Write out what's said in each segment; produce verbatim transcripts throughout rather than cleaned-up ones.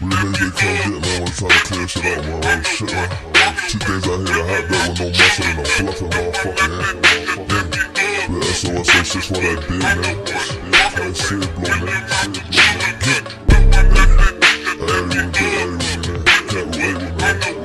Really niggas they come get, man, when try to clear shit out, man. Real shit, man. Two things out here, the hot dog with no muscle and no fluffing, motherfucker, man. Real S O S A shit's what I did, man. How they say it, blow, man. Everyone get everyone, man. Can't wait, man.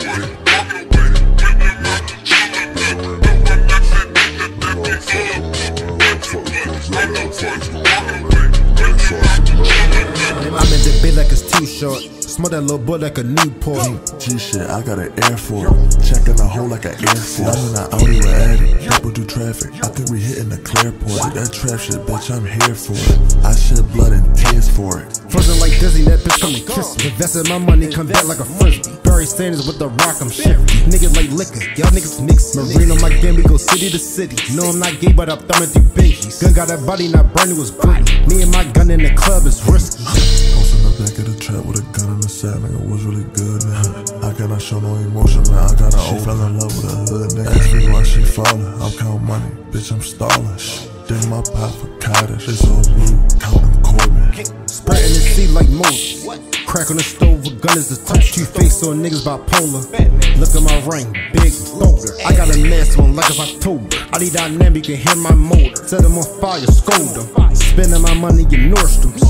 I'm in the bed like it's too short. Smoke that little boy like a Newport. G shit, I got an Air Force. Checking the hole like an Air Force. I'm in the Audi with Addy. People do traffic. I think we hitting the Clearport. That trap shit, bitch, I'm here for it. I shed blood and tears for it. Frozen like Disney, that bitch come and kiss me. Invested my money, come back like a frisbee. Barry Sanders with the rock, I'm shifty. Niggas like liquor, y'all niggas mix. Marine on my game, we go city to city. No, I'm not gay, but I'm thumbing through bingies. Gun got that body, not Bernie was gritty. Me and my gun in the club is risky. Ghost in the back of the trap with a gun in the sack, nigga was really good, man. I cannot show no emotion, man. I got her old, fell in love with a hood nigga. Ask me why she falling, I'm counting money, bitch, I'm stalling. Dig my pot for cottage, it's all blue, counting Corbin. Spreading the sea like Moses. Crack on the stove, a gun is the touch. Two face on niggas bipolar. Look at my ring, big throater. I got a mask on like it's October. I need dynamic, you can hear my motor. Set them on fire, scold them. Spending my money in Nordstrom's.